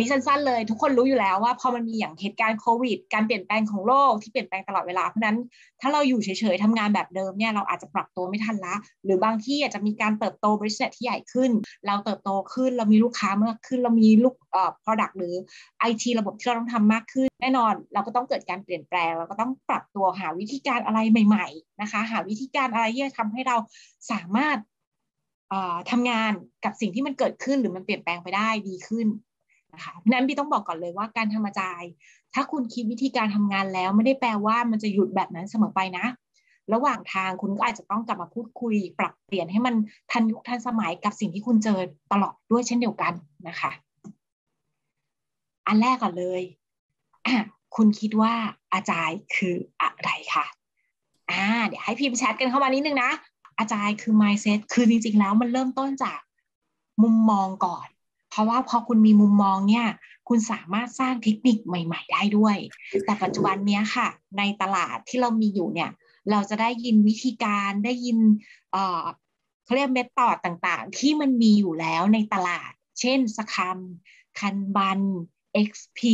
สั้นๆเลยทุกคนรู้อยู่แล้วว่าพอมันมีอย่างเหตุการณ์โควิดการเปลี่ยนแปลงของโลกที่เปลี่ยนแปลงตลอดเวลาเพราะนั้นถ้าเราอยู่เฉยๆทำงานแบบเดิมเนี่ยเราอาจจะปรับตัวไม่ทันละหรือบางที่อาจจะมีการเติบโตบริษัทที่ใหญ่ขึ้นเราเติบโตขึ้นเรามีลูกค้ามากขึ้นเรามีลูกproduct หรือ IT ระบบที่เราต้องทำมากขึ้นแน่นอนเราก็ต้องเกิดการเปลี่ยนแปลงเราก็ต้องปรับตัวหาวิธีการอะไรใหม่ๆนะคะหาวิธีการอะไรที่จะทำให้เราสามารถทำงานกับสิ่งที่มันเกิดขึ้นหรือมันเปลี่ยนแปลงไปได้ดีขึ้นนะคะนั้นพี่ต้องบอกก่อนเลยว่าการทำอาจารย์ถ้าคุณคิดวิธีการทำงานแล้วไม่ได้แปลว่ามันจะหยุดแบบนั้นเสมอไปนะระหว่างทางคุณก็อาจจะต้องกลับมาพูดคุยปรับเปลี่ยนให้มันทันยุคทันสมัยกับสิ่งที่คุณเจอตลอดด้วยเช่นเดียวกันนะคะอันแรกก่อนเลยคุณคิดว่าอาจารย์คืออะไรคะเดี๋ยวให้พิมพ์แชทกันเข้ามานิดนึงนะอาจารย์คือ mindset คือจริงๆแล้วมันเริ่มต้นจากมุมมองก่อนเพราะว่าพอคุณมีมุมมองเนี่ยคุณสามารถสร้างเทคนิคใหม่ๆได้ด้วยแต่ปัจจุบันเนี้ยค่ะในตลาดที่เรามีอยู่เนี่ยเราจะได้ยินวิธีการได้ยินเขาเรียกเมธอดต่างๆที่มันมีอยู่แล้วในตลาดเช่นสคัมคันบัน XP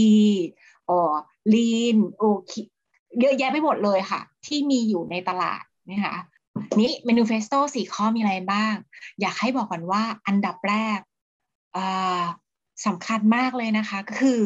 Lean เยอะแยะไปหมดเลยค่ะที่มีอยู่ในตลาดนะคะนี้ Manifesto 4 ข้อมีอะไรบ้างอยากให้บอกก่อนว่าอันดับแรกสำคัญมากเลยนะคะก็คือ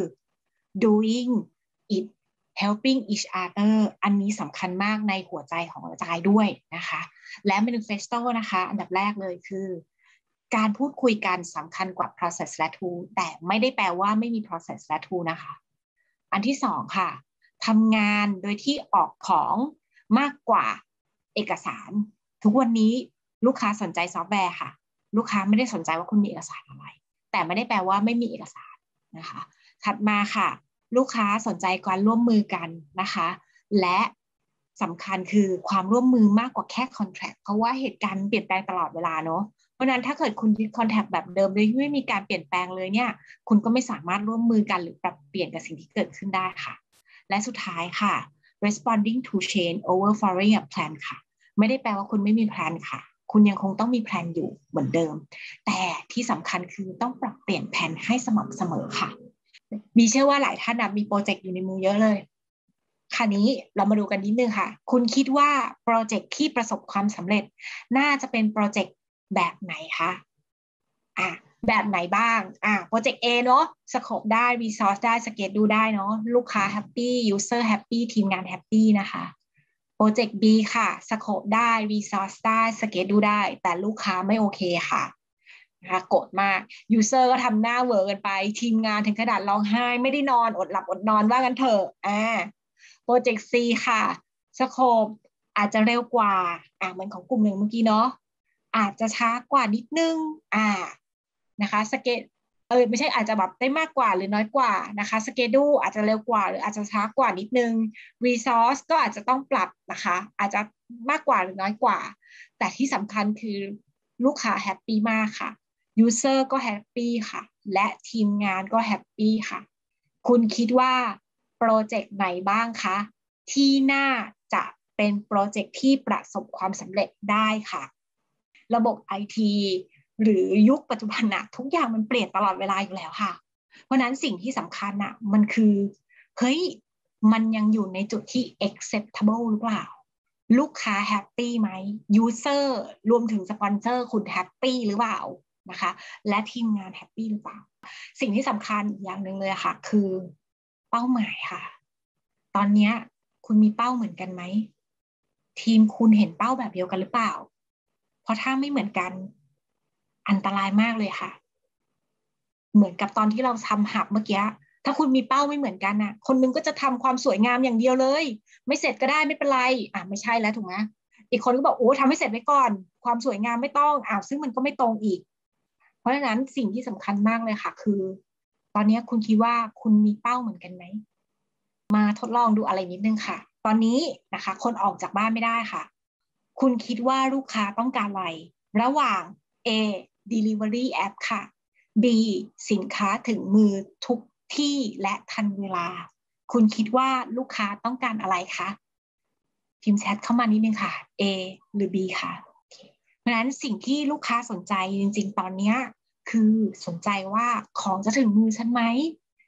doing it helping each other อันนี้สำคัญมากในหัวใจของอาจารย์ด้วยนะคะและ Manifesto นะคะอันดับแรกเลยคือการพูดคุยกันสำคัญกว่า process และ tool แต่ไม่ได้แปลว่าไม่มี process และ tool นะคะอันที่สองค่ะทำงานโดยที่ออกของมากกว่าเอกสารทุกวันนี้ลูกค้าสนใจซอฟต์แวร์ค่ะลูกค้าไม่ได้สนใจว่าคุณมีเอกสารอะไรแต่ไม่ได้แปลว่าไม่มีเอกสารนะคะถัดมาค่ะลูกค้าสนใจการร่วมมือกันนะคะและสำคัญคือความร่วมมือมากกว่าแค่ contract เพราะว่าเหตุการณ์เปลี่ยนแปลงตลอดเวลาเนาะเพราะนั้นถ้าเกิดคุณยึด contract แบบเดิมโดยไม่มีการเปลี่ยนแปลงเลยเนี่ยคุณก็ไม่สามารถร่วมมือกันหรือปรับเปลี่ยนกับสิ่งที่เกิดขึ้นได้ค่ะและสุดท้ายค่ะ responding to change over following a plan ค่ะไม่ได้แปลว่าคุณไม่มีแพลนค่ะคุณยังคงต้องมีแพลนอยู่เหมือนเดิมแต่ที่สำคัญคือต้องปรับเปลี่ยนแผนให้สม่ำเสมอค่ะมีเชื่อว่าหลายท่านมีโปรเจกต์อยู่ในมือเยอะเลยคราวนี้เรามาดูกันนิดนึงค่ะคุณคิดว่าโปรเจกต์ที่ประสบความสำเร็จน่าจะเป็นโปรเจกต์แบบไหนคะแบบไหนบ้างโปรเจกต์ A เนาะสโคปได้รีซอสได้สเกจดูได้เนาะลูกค้าแฮปปี้ยูเซอร์แฮปปี้ทีมงานแฮปปี้นะคะโปรเจกต์ B ค่ะสโคปได้รีซอสได้สเกจดูได้แต่ลูกค้าไม่โอเคค่ะนะคะโกรธมากยูเซอร์ก็ทำหน้าเวอร์กันไปทีมงานถึงขนาดร้องไห้ไม่ได้นอนอดหลับอดนอนว่ากันเถอะโปรเจกต์ C ค่ะสโคปอาจจะเร็วกว่าเหมือนของกลุ่มหนึ่งเมื่อกี้เนาะอาจจะช้ากว่านิดนึงนะคะสเกจไม่ใช่อาจจะแบบได้มากกว่าหรือน้อยกว่านะคะสเกดูอาจจะเร็วกว่าหรืออาจจะช้ากว่านิดนึงรีซอสก็อาจจะต้องปรับนะคะอาจจะมากกว่าหรือน้อยกว่าแต่ที่สำคัญคือลูกค้าแฮปปี้มากค่ะยูเซอร์ก็แฮปปี้ค่ะและทีมงานก็แฮปปี้ค่ะคุณคิดว่าโปรเจกต์ไหนบ้างคะที่น่าจะเป็นโปรเจกต์ที่ประสบความสำเร็จได้ค่ะระบบ IT หรือยุคปัจจุบันทุกอย่างมันเปลี่ยนตลอดเวลาอยู่แล้วค่ะเพราะนั้นสิ่งที่สำคัญมันคือเฮ้ยมันยังอยู่ในจุดที่ acceptable หรือเปล่าลูกค้าแฮปปี้ไหม user รวมถึงสปอนเซอร์คุณแฮปปี้หรือเปล่านะคะและทีมงานแฮปปี้หรือเปล่าสิ่งที่สำคัญอย่างหนึ่งเลยค่ะคือเป้าหมายค่ะตอนนี้คุณมีเป้าเหมือนกันไหมทีมคุณเห็นเป้าแบบเดียวกันหรือเปล่าเพราะถ้าไม่เหมือนกันอันตรายมากเลยค่ะเหมือนกับตอนที่เราทำหับเมื่อกี้ถ้าคุณมีเป้าไม่เหมือนกันคนนึงก็จะทำความสวยงามอย่างเดียวเลยไม่เสร็จก็ได้ไม่เป็นไรไม่ใช่แล้วถูกไหมอีกคนก็บอกโอ้ทำให้เสร็จไว้ก่อนความสวยงามไม่ต้องซึ่งมันก็ไม่ตรงอีกเพราะฉะนั้นสิ่งที่สำคัญมากเลยค่ะคือตอนนี้คุณคิดว่าคุณมีเป้าเหมือนกันไหมมาทดลองดูอะไรนิดนึงค่ะตอนนี้นะคะคนออกจากบ้านไม่ได้ค่ะคุณคิดว่าลูกค้าต้องการอะไรระหว่าง A Delivery App ค่ะ B สินค้าถึงมือทุกที่และทันเวลาคุณคิดว่าลูกค้าต้องการอะไรคะพิมพ์แชทเข้ามานิดนึงค่ะ A หรือ B ค่ะเพราะฉะนั้นสิ่งที่ลูกค้าสนใจจริงๆตอนนี้คือสนใจว่าของจะถึงมือฉันไหม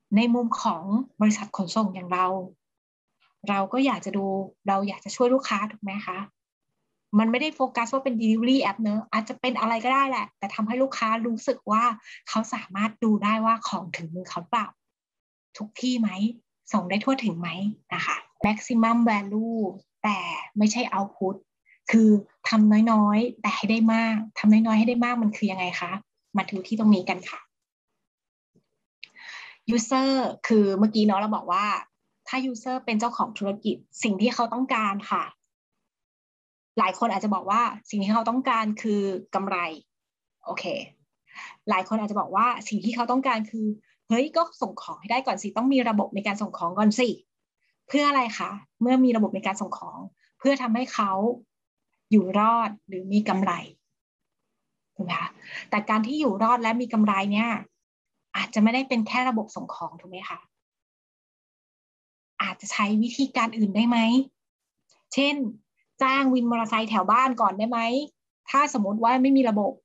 ในมุมของบริษัทขนส่งอย่างเราก็อยากจะดูเราอยากจะช่วยลูกค้าถูกไหมคะมันไม่ได้โฟกัสว่าเป็น delivery app เนอะอาจจะเป็นอะไรก็ได้แหละแต่ทำให้ลูกค้ารู้สึกว่าเขาสามารถดูได้ว่าของถึงมือเขาเปล่าทุกที่ไหมส่งได้ทั่วถึงไหมนะคะ maximum value แต่ไม่ใช่ output คือทำน้อยๆแต่ให้ได้มากทำน้อยๆให้ได้มากมันคือยังไงคะมาดูที่ตรงนี้กันค่ะ user คือเมื่อกี้เนาะเราบอกว่าถ้า user เป็นเจ้าของธุรกิจสิ่งที่เขาต้องการค่ะหลายคนอาจจะบอกว่าสิ่งที่เขาต้องการคือกำไรโอเคหลายคนอาจจะบอกว่าสิ่งที่เขาต้องการคือเฮ้ยก็ส่งของให้ได้ก่อนสิต้องมีระบบในการส่งของก่อนสิเพื่ออะไรคะเมื่อมีระบบในการส่งของเพื่อทำให้เขาอยู่รอดหรือมีกำไรถูกไหมคะแต่การที่อยู่รอดและมีกำไรเนี่ยอาจจะไม่ได้เป็นแค่ระบบส่งของถูกไหมคะอาจจะใช้วิธีการอื่นได้ไหมเช่นจ้างวินมอเตอร์ไซค์แถวบ้านก่อนได้ไหมถ้าสมมติว่าไม่มีระบบ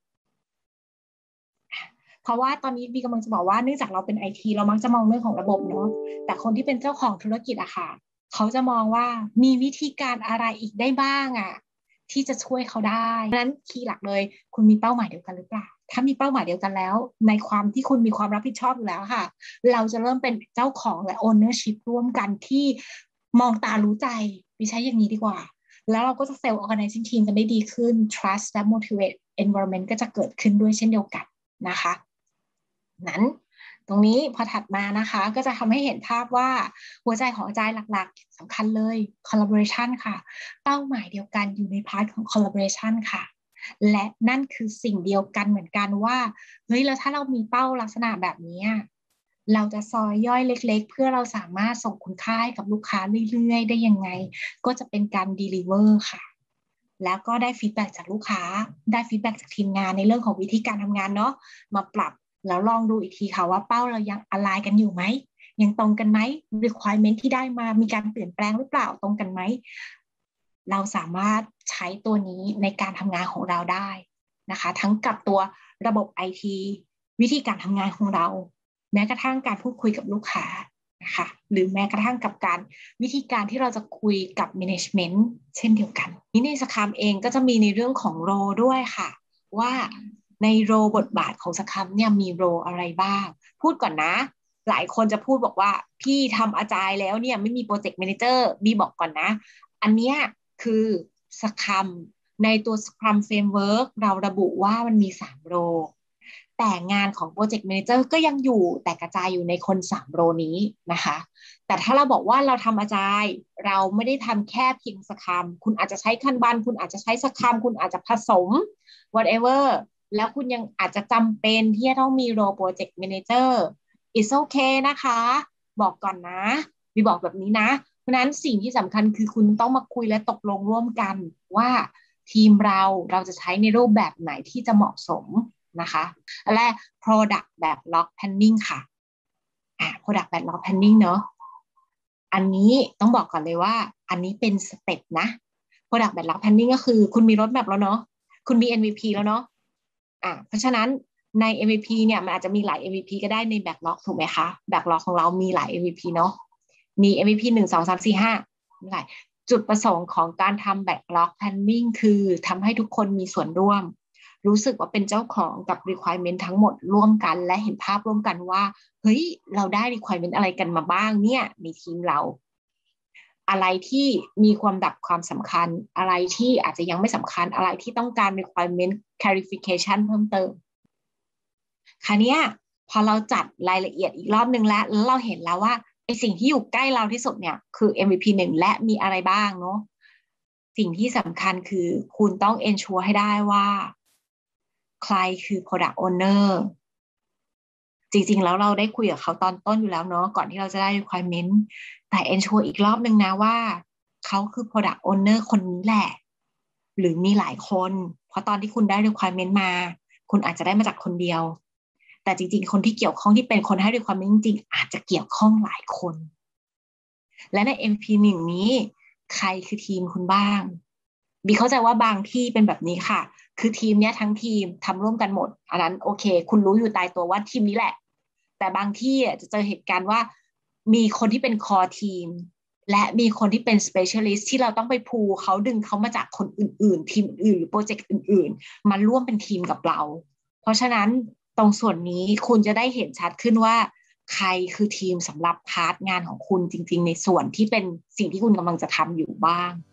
เพราะว่าตอนนี้บีกำลังจะบอกว่าเนื่องจากเราเป็นไอทีเรามักจะมองเรื่องของระบบเนาะแต่คนที่เป็นเจ้าของธุรกิจอะค่ะเขาจะมองว่ามีวิธีการอะไรอีกได้บ้างอะที่จะช่วยเขาได้ดังนั้นคีย์หลักเลยคุณมีเป้าหมายเดียวกันหรือเปล่าถ้ามีเป้าหมายเดียวกันแล้วในความที่คุณมีความรับผิดชอบอยู่แล้วค่ะเราจะเริ่มเป็นเจ้าของและ ownership ร่วมกันที่มองตารู้ใจดิใช้อย่างนี้ดีกว่าแล้วเราก็จะเซลล์ organizing team กันได้ดีขึ้น trust และ motivate environment ก็จะเกิดขึ้นด้วยเช่นเดียวกันนะคะนั้นตรงนี้พอถัดมานะคะก็จะทำให้เห็นภาพว่าหัวใจของอาจารย์หลักๆสำคัญเลย collaboration ค่ะเป้าหมายเดียวกันอยู่ในพาร์ทของ collaboration ค่ะและนั่นคือสิ่งเดียวกันเหมือนกันว่าเฮ้ยแล้วถ้าเรามีเป้าลักษณะแบบนี้เราจะซอยย่อยเล็กๆเพื่อเราสามารถส่งคุณค่าให้กับลูกค้าเรื่อยๆได้ยังไงก็จะเป็นการ deliver ค่ะแล้วก็ได้ฟีดแบ็จากลูกค้าได้ฟีดแบ็จากทีมงานในเรื่องของวิธีการทำงานเนาะมาปรับแล้วลองดูอีกทีค่ะว่าเป้าเรายังอะไรกันอยู่ไหมยังตรงกันไหม requirement ที่ได้มามีการเปลี่ยนแปลงหรือเปล่าตรงกันไหมเราสามารถใช้ตัวนี้ในการทำงานของเราได้นะคะทั้งกับตัวระบบ IT วิธีการทำงานของเราแม้กระทั่งการพูดคุยกับลูกค้านะคะหรือแม้กระทั่งกับการวิธีการที่เราจะคุยกับ management เช่นเดียวกันนี่ในสครัมเองก็จะมีในเรื่องของโรด้วยค่ะว่าในโรบทบาทของสครัมเนี่ยมีโรอะไรบ้างพูดก่อนนะหลายคนจะพูดบอกว่าพี่ทำอาจายแล้วเนี่ยไม่มีโปรเจกต์แมเนเจอร์บีบอกก่อนนะอันเนี้ยคือสครัมในตัวสครัมเฟรมเวิร์กเราระบุว่ามันมี3โรแต่งานของโปรเจกต์แมเนเจอร์ก็ยังอยู่แต่กระจายอยู่ในคน3โรนี้นะคะแต่ถ้าเราบอกว่าเราทำอาจายเราไม่ได้ทำแค่เพียงสครัมคุณอาจจะใช้คันบันคุณอาจจะใช้สครัมคุณอาจจะผสม whatever แล้วคุณยังอาจจะจำเป็นที่จะต้องมีโรโปรเจกต์แมเนเจอร์ it's okay นะคะบอกก่อนนะมีบอกแบบนี้นะเพราะนั้นสิ่งที่สำคัญคือคุณต้องมาคุยและตกลงร่วมกันว่าทีมเราจะใช้ในรูปแบบไหนที่จะเหมาะสมนะคะและ product backlog planning ค่ะproduct backlog planning เนอะอันนี้ต้องบอกก่อนเลยว่าอันนี้เป็นสเต็ปนะ product backlog planning ก็คือคุณมี roadmap แล้วเนาะคุณมี MVP แล้วเนาะเพราะฉะนั้นใน MVP เนี่ยมันอาจจะมีหลาย MVP ก็ได้ใน backlog ถูกไหมคะ backlog ของเรามีหลาย MVP เนาะมี MVP 1 2 3 4 5หลายจุดประสงค์ของการทำ backlog planning คือทำให้ทุกคนมีส่วนร่วมรู้สึกว่าเป็นเจ้าของกับ requirement ทั้งหมดร่วมกันและเห็นภาพร่วมกันว่าเฮ้ยเราได้ requirement อะไรกันมาบ้างเนี่ยในทีมเราอะไรที่มีความสำคัญอะไรที่อาจจะยังไม่สำคัญอะไรที่ต้องการ requirement clarification เพิ่มเติมคราวนี้พอเราจัดรายละเอียดอีกรอบนึงแล้วเราเห็นแล้วว่าไอสิ่งที่อยู่ใกล้เราที่สุดเนี่ยคือ MVP 1และมีอะไรบ้างเนาะสิ่งที่สำคัญคือคุณต้อง ensure ให้ได้ว่าใครคือ product owner จริงๆแล้วเราได้คุยกับเขาตอนต้นอยู่แล้วเนาะก่อนที่เราจะได้ requirement แต่ ensure อีกรอบนึงนะว่าเขาคือ product owner คนนี้แหละหรือมีหลายคนเพราะตอนที่คุณได้ requirement มาคุณอาจจะได้มาจากคนเดียวแต่จริงๆคนที่เกี่ยวข้องที่เป็นคนให้ requirement จริงๆอาจจะเกี่ยวข้องหลายคนและใน MP1 นี้ใครคือทีมคุณบ้างบีเข้าใจว่าบางที่เป็นแบบนี้ค่ะคือทีมเนี้ยทั้งทีมทำร่วมกันหมดอันนั้นโอเคคุณรู้อยู่ตายตัวว่าทีมนี้แหละแต่บางที่จะเจอเหตุการณ์ว่ามีคนที่เป็น core team และมีคนที่เป็น specialist ที่เราต้องไปพูเขาดึงเขามาจากคนอื่นๆทีมอื่นหรือโปรเจกต์อื่นๆมาร่วมเป็นทีมกับเราเพราะฉะนั้นตรงส่วนนี้คุณจะได้เห็นชัดขึ้นว่าใครคือทีมสำหรับพาร์ทงานของคุณจริงๆในส่วนที่เป็นสิ่งที่คุณกำลังจะทำอยู่บ้าง